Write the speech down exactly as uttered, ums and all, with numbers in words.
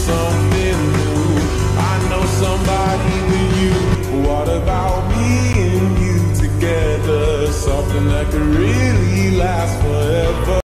something new. I know somebody with you. What about me and you together? Something that could really last forever.